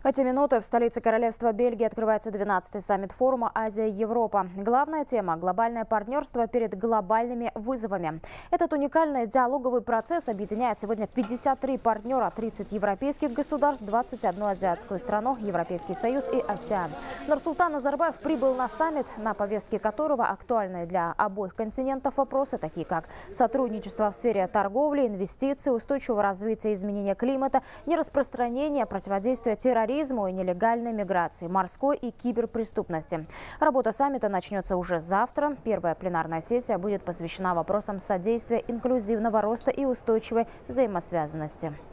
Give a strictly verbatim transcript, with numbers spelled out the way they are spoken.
В эти минуты в столице Королевства Бельгии открывается двенадцатый саммит форума «Азия-Европа». Главная тема – глобальное партнерство перед глобальными вызовами. Этот уникальный диалоговый процесс объединяет сегодня пятьдесят три партнера, тридцать европейских государств, двадцать одну азиатскую страну, Европейский Союз и АСЕАН. Нурсултан Назарбаев прибыл на саммит, на повестке которого актуальны для обоих континентов вопросы, такие как сотрудничество в сфере торговли, инвестиций, устойчивого развития, изменения климата, нераспространения, противодействия терроризму и нелегальной миграции, морской и киберпреступности. Работа саммита начнется уже завтра. Первая пленарная сессия будет посвящена вопросам содействия инклюзивного роста и устойчивой взаимосвязанности.